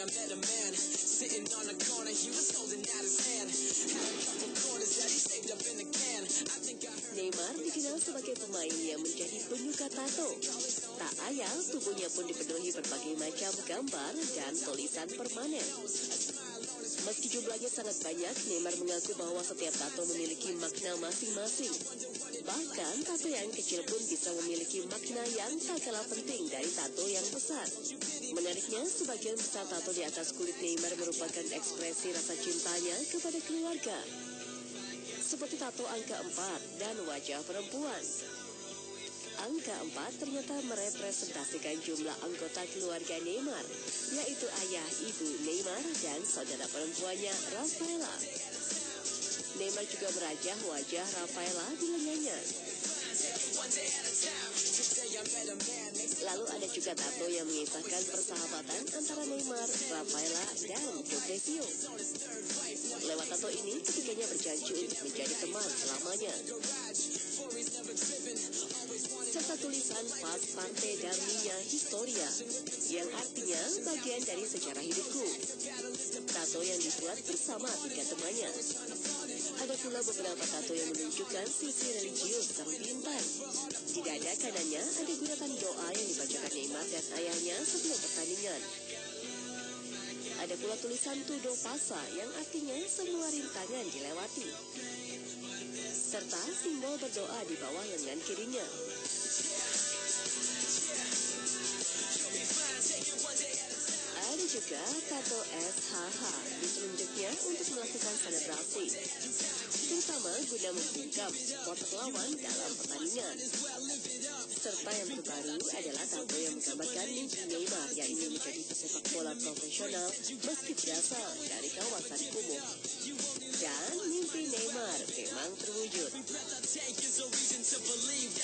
met a man sitting on a corner, he was holding out his hand. Had a couple quarters that he saved up in the can. I think I heard. Neymar dikenal sebagai pemain yang menjadi penyuka tato. Tak ayal, tubuhnya pun dipenuhi berbagai macam gambar dan tulisan permanen. Meski jumlahnya sangat banyak, Neymar mengaku bahwa setiap tato memiliki makna masing-masing. Bahkan, tato yang kecil pun bisa memiliki makna yang tak kalah penting dari tato yang besar. Menariknya, sebagian besar tato di atas kulit Neymar merupakan ekspresi rasa cintanya kepada keluarga. Seperti tato angka 4 dan wajah perempuan. Angka 4 ternyata merepresentasikan jumlah anggota keluarga Neymar, yaitu ayah, ibu Neymar, dan saudara perempuannya Rafaela. Neymar juga merajah wajah Rafaela di lengannya. Lalu ada juga tato yang mengisahkan persahabatan antara Neymar, Rafaela, dan Josephio. Lewat tato ini, ketiganya berjanji untuk menjadi teman selamanya. Serta tulisan Pas Parte da Minha Historia, yang artinya bagian dari sejarah hidupku. Tato yang dibuat bersama 3 temannya. Ada pula beberapa tato yang menunjukkan sisi religius sang bintang. Di dada kanannya ada guratan doa yang dibacakan Neymar dan ayahnya sebelum pertandingan. Ada pula tulisan Tudo Pasa yang artinya semua rintangan dilewati. Serta simbol berdoa di bawah lengan kirinya. Ada juga tato SHH di telunjuknya untuk melakukan selebrasi, terutama guna membungkam supporter lawan dalam pertandingan. Serta yang terbaru adalah tato yang menggambarkan mimpi Neymar yang ingin menjadi pesepak bola profesional meski berasal dari kawasan kumuh. Dan mimpi Neymar memang terwujud.